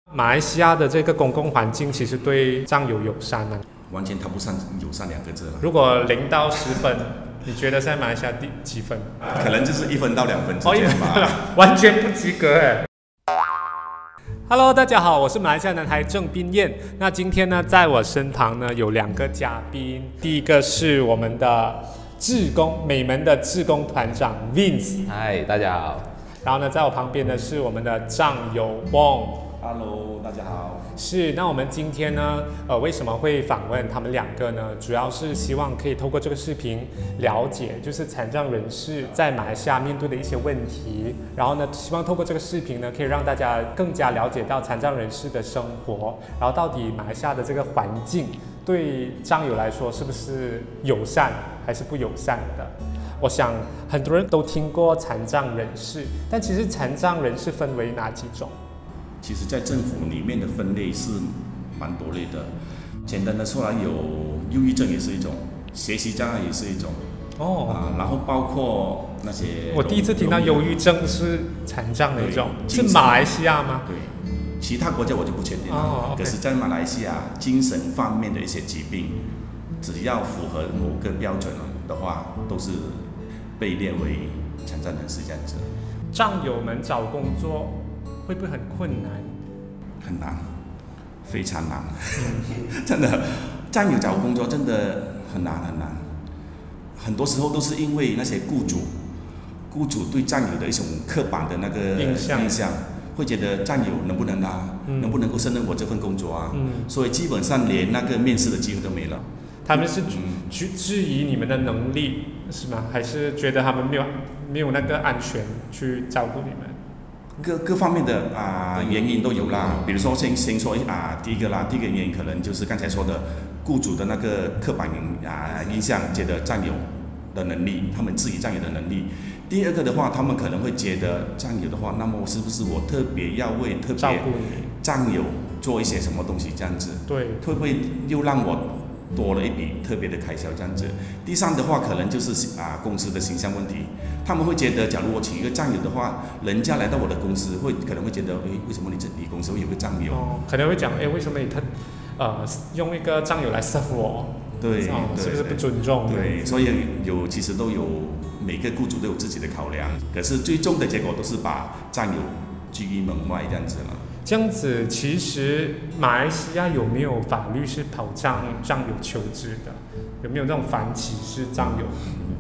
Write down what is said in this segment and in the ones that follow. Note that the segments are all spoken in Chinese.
马来西亚的这个公共环境其实对藏友友善吗？ 完全谈不上友善两个字了。 如果0到10分，你觉得在马来西亚第几分？ 可能就是1分到2分之间吧。 完全不及格哎。Hello， 大家好，我是马来西亚男孩郑彬彦。那今天呢，在我身旁呢有2个嘉宾，第一个是我们的美门的志工团长 Vince， 嗨，大家好。 然后呢，在我旁边的是我们的藏友 Wong。Hello， 大家好。 是，那我们今天呢，为什么会访问他们2个呢？主要是希望可以透过这个视频了解，就是残障人士在马来西亚面对的一些问题。然后呢，希望透过这个视频呢，可以让大家更加了解到残障人士的生活，然后到底马来西亚的这个环境对藏友来说是不是友善还是不友善的？我想很多人都听过残障人士，但其实残障人士分为哪几种？ 其实，在政府里面的分类是蛮多类的。简单的说来，有忧郁症也是一种，学习障碍也是一种。然后包括那些…… 我第一次听到忧郁症是残障的一种，是马来西亚吗？ 对，其他国家我就不确定了。可是，在马来西亚，精神方面的一些疾病，只要符合某个标准的话，都是被列为残障人士这样子。 藏友们找工作会不会很困难？ 很难，非常难，真的，藏友找工作真的很难很难。很多时候都是因为那些雇主对藏友的一种刻板的那个印象，会觉得藏友能不能能不能够胜任我这份工作啊？所以基本上连那个面试的机会都没了。 他们是质疑你们的能力是吗？还是觉得他们没有那个安全去照顾你们？ 各方面的原因都有啦。比如说先说第一个原因可能就是刚才说的雇主的那个刻板印象，觉得藏友的能力，他们质疑藏友的能力。第二个的话，他们可能会觉得藏友的话，那么是不是我特别要为照顾你藏友做一些什么东西这样子？ 对， 会不会又让我多了一笔特别的开销这样子？第三的话，可能就是公司的形象问题。他们会觉得，假如我请一个藏友的话，人家来到我的公司可能会觉得，为什么你公司会有个藏友？ 可能会讲，为什么你用一个藏友来 serve 我？ 对， 是不是不尊重？ 对，所以其实都有每个雇主都有自己的考量，可是最终的结果都是把藏友拒于门外这样子了。 这样子，其实马来西亚有没有法律是保障藏友求职的？有没有那种反歧视藏友？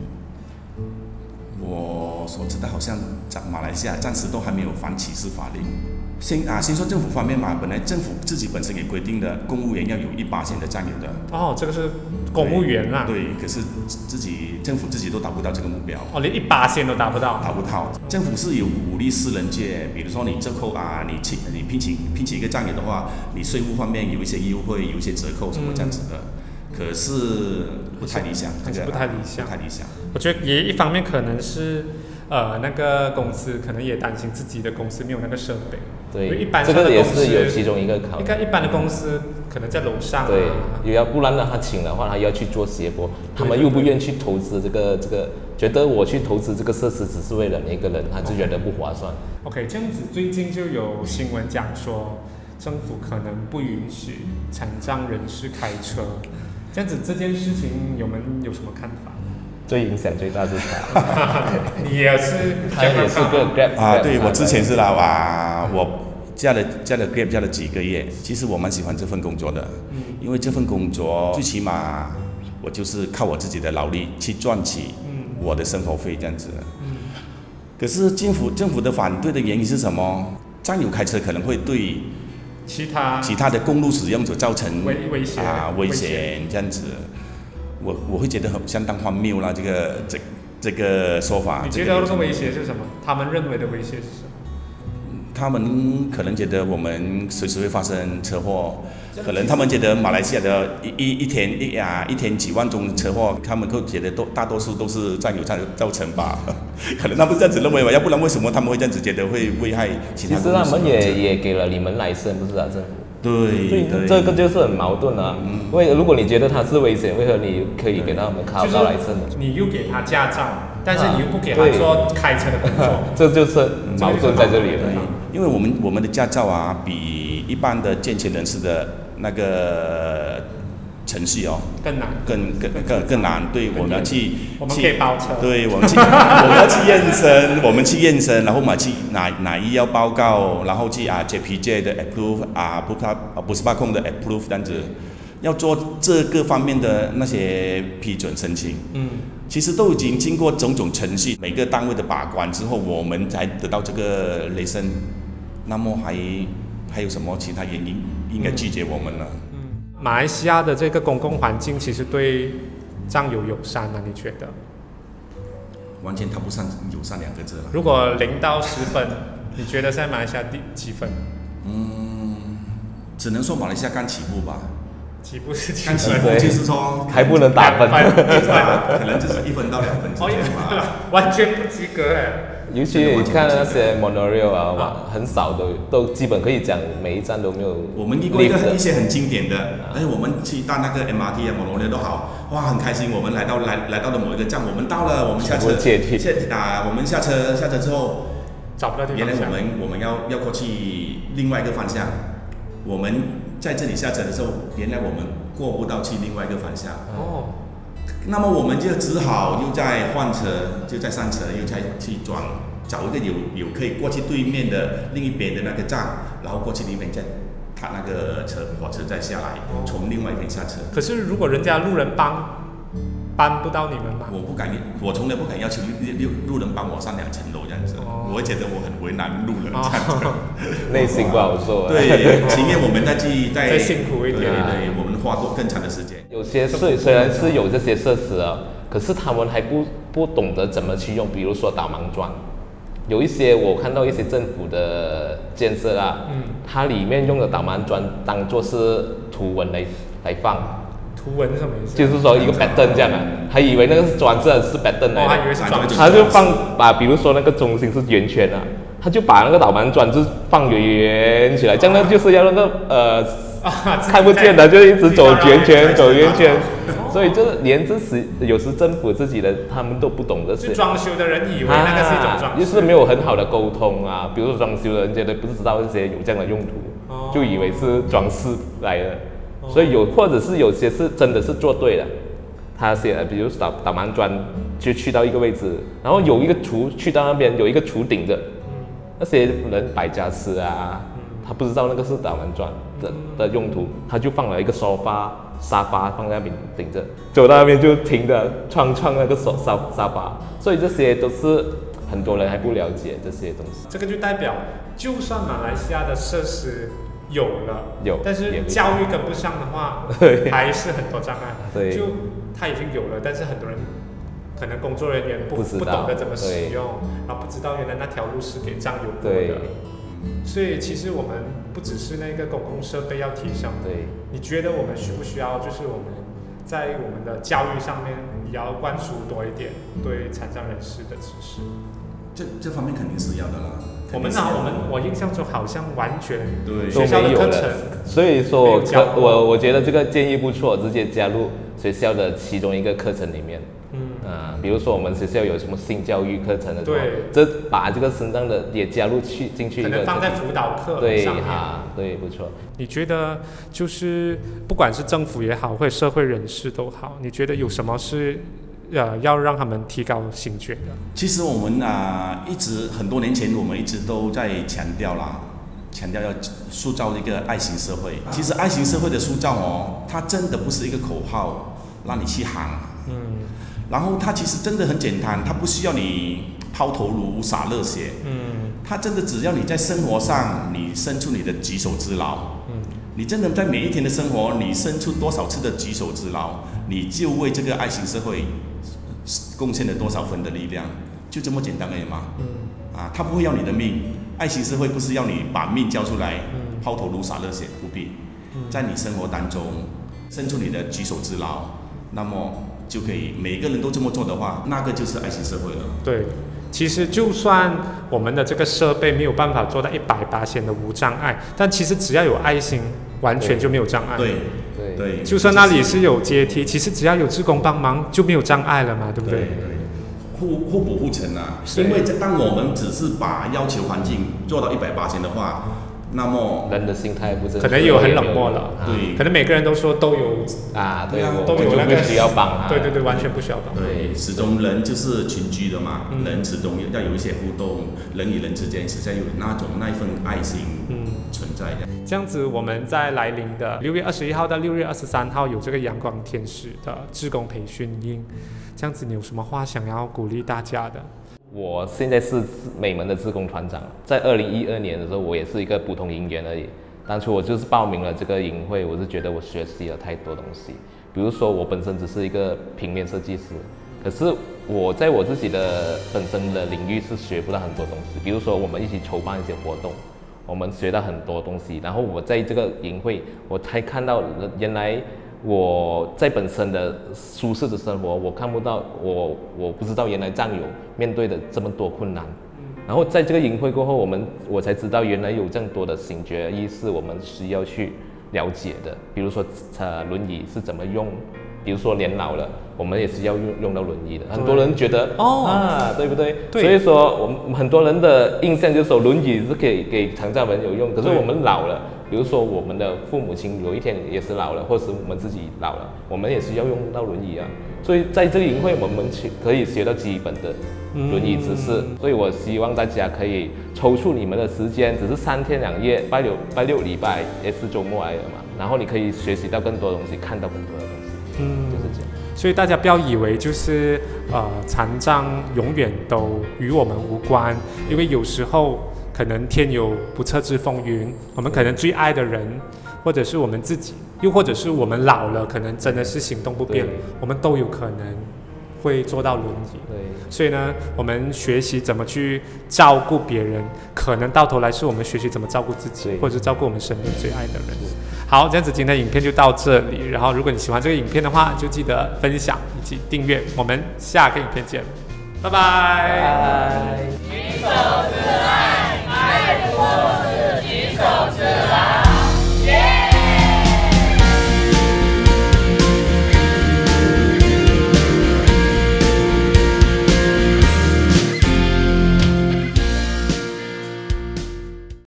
我所知道，好像马来西亚暂时都还没有反歧视法令。先说政府方面嘛，本来政府自己本身也规定的，公务员要有1%的藏友的。 这个是公务员啦。 对，可是政府自己都达不到这个目标。 连1%都达不到。 达不到。政府是有鼓励私人界，比如说你折扣你聘请一个藏友的话，你税务方面有一些优惠，有一些折扣什么这样子的。可是不太理想， 不太理想。我觉得也一方面可能是那个公司可能也担心自己的公司没有那个设备。 对， 一般这个也是有其中一个考虑。 你看一般的公司可能在楼上。 对，不然他请的话，他要去做斜坡，他们又不愿意去投资这个，觉得我去投资这个设施只是为了那个人，他就觉得不划算。 OK， 这样子最近就有新闻讲说，政府可能不允许残障人士开车。这样子这件事情有什么看法？ 最影响最大是他。 你也是？ 他也是个 Grab 对，我之前是我加了 Grab 加了几个月。其实我蛮喜欢这份工作的，因为这份工作最起码我就是靠我自己的劳力去赚起我的生活费这样子。可是政府的反对的原因是什么？藏友开车可能会对其他的公路使用者造成危险这样子，我会觉得相当荒谬啦。这个说法。 你觉得那个威胁是什么？他们认为的威胁是什么？ 他们可能觉得我们随时会发生车祸，可能他们觉得马来西亚的一天几万宗车祸，他们都觉得大多数都是藏友造成吧。可能他们这样子认为吧，要不然为什么他们会这样子觉得会危害其他？ 其实他们也给了你们license，不是政府。 对， 这个就是很矛盾啊。如果你觉得它是危险，为何你可以给他们考到license？ 你又给他驾照，但是你又不给他做开车的工作， 这就是矛盾在这里了。 因为我们的驾照比一般的健全人士的那个程序哦， 更难， 更难。对，我们要去， 我们可以包车。 对，我们要去验身，我们去验身，然后我们去拿医药报告，然后去JPJ 的 approve 不是控的 approve 这样子，要做这个方面的那些批准申请。其实都已经经过种种程序，每个单位的把关之后，我们才得到这个雷声。那么还有什么其他原因应该拒绝我们呢？ 马来西亚的这个公共环境其实对藏友友善吗？你觉得？ 完全谈不上友善2个字了。 如果0到10分，你觉得在马来西亚几分？ 只能说马来西亚刚起步吧。 起步是刚起步就是说还不能打分， 可能就是1分到2分之间吧。 完全不及格哎。 尤其你看那些 monorail 啊，很少都基本可以讲每一站都没有。 我们遇过一些很经典的，我们去搭那个 MRT 啊 monorail 都好，哇，很开心。我们来到了某一个站，我们到了，我们下车，我们下车之后， 找不到地方。 原来我们要过去另外一个方向，我们在这里下车的时候，原来我们过不到去另外一个方向。那么我们就只好又再换车，就再上车，又再去找一个有可以过去对面的另一边的那个站，然后过去那边再踏那个火车再下来，从另外一边下车。 可是如果人家路人搬不到你们吗？ 我从来不敢要求路人帮我上2层楼这样子，我会觉得我很为难路人这样子， 内心不好受。 对，情愿我们再辛苦一点。 对，我们花更长的时间。 有些虽然是有这些设施啊，可是他们还不懂得怎么去用，比如说导盲砖。有一些我看到一些政府的建设啊，它里面用的导盲砖当做是图文来放。 图文是什么意思？ 就是说一个 pattern 这样啊，还以为那个是砖是 pattern 来的， 还以为是砖， 他就把比如说那个中心是圆圈啊，他就把那个导盲砖就放圆起来，这样呢就是要那个看不见的就一直走圆圈，所以就是连有时政府自己的他们都不懂这些。 装修的人以为那个是一种装修， 就是没有很好的沟通啊。比如说装修的人觉得不知道这些有这样的用途，就以为是装饰来的。所以或者是有些是真的是做对了，他写比如导盲砖就去到一个位置，然后有一个厨去到那边有一个厨顶着，那些人摆家私啊，他不知道那个是导盲砖的用途，他就放了一个沙发放在那边顶着，走到那边就停的创那个沙发，所以这些都是很多人还不了解这些东西。 这个就代表，就算马来西亚的设施有了，但是教育跟不上的话，还是很多障碍。 对， 就他已经有了，但是很多人可能工作人员不懂得怎么使用，然后不知道原来那条路是给藏友过的。所以其实我们不只是那个公共设备要提升，你觉得我们需不需要就是我们在我们的教育上面也要灌输多一点对残障人士的知识？ 这方面肯定是要的啦。 我印象中好像完全对学校的课程， 所以说我觉得这个建议不错，直接加入学校的其中一个课程里面。比如说我们学校有什么性教育课程的，这把这个身障的也加入进去， 可能放在辅导课上面。 对，不错。 你觉得就是不管是政府也好，或者社会人士都好，你觉得有什么是要让他们提高醒觉的？ 其实我们很多年前我们一直都在强调要塑造一个爱心社会。其实爱心社会的塑造它真的不是一个口号让你去喊。然后它其实真的很简单，它不需要你抛头颅洒热血。它真的只要你在生活上你伸出你的举手之劳。你真的在每一天的生活你伸出多少次的举手之劳，你就为这个爱心社会贡献了多少分的力量，就这么简单而已嘛。它不会要你的命，爱心社会不是要你把命交出来，抛头颅洒热血，不必。在你生活当中伸出你的举手之劳，那么就可以每个人都这么做的话，那个就是爱心社会了。 对，其实就算我们的这个设备没有办法做到100%的无障碍，但其实只要有爱心，完全就没有障碍。 对， 就算那里是有阶梯，其实只要有志工帮忙就没有障碍了嘛，对不对？ 互补互成啊。因为当我们只是把要求环境做到100%的话， 那么人的心态不是可能有很冷漠了， 对， 可能每个人都说都有对， 都有那个不需要帮啊， 对，完全不需要帮。 对，始终人就是群居的嘛，人始终要有一些互动，人与人之间实在有那一份爱心存在的。 这样子，我们在来临的6月21号到6月23号有这个阳光天使的志工培训营，这样子你有什么话想要鼓励大家的？ 我现在是美门的志工团长，在2012年的时候，我也是一个普通营员而已。当初我就是报名了这个营会，我是觉得我学习了太多东西。比如说，我本身只是一个平面设计师，可是我在我自己的本身的领域是学不到很多东西。比如说，我们一起筹办一些活动，我们学到很多东西。然后我在这个营会，我才看到原来我在本身的舒适的生活，我看不到，我不知道原来战友面对的这么多困难。然后在这个营会过后，我才知道原来有这样多的醒觉意识，我们需要去了解的。比如说，轮椅是怎么用，比如说年老了，我们也是要用到轮椅的。很多人觉得对不对？ 对。 所以说，我们很多人的印象就是说轮椅是给残障人有用，可是我们老了。比如说，我们的父母亲有一天也是老了，或者是我们自己老了，我们也是要用到轮椅啊。所以在这个营会，我们可以学到基本的轮椅知识。所以我希望大家可以抽出你们的时间，只是3天2夜，拜六礼拜也是周末来的嘛。然后你可以学习到更多东西，看到更多的东西，就是这样。 所以大家不要以为就是残障永远都与我们无关，因为有时候可能天有不测之风云，我们可能最爱的人，或者是我们自己，又或者是我们老了，可能真的是行动不便，我们都有可能会坐到轮椅。 对， 所以呢，我们学习怎么去照顾别人，可能到头来是我们学习怎么照顾自己，或者是照顾我们身边最爱的人。好，这样子今天的影片就到这里。然后，如果你喜欢这个影片的话，就记得分享以及订阅。我们下个影片见，拜拜。 举手之爱，爱我。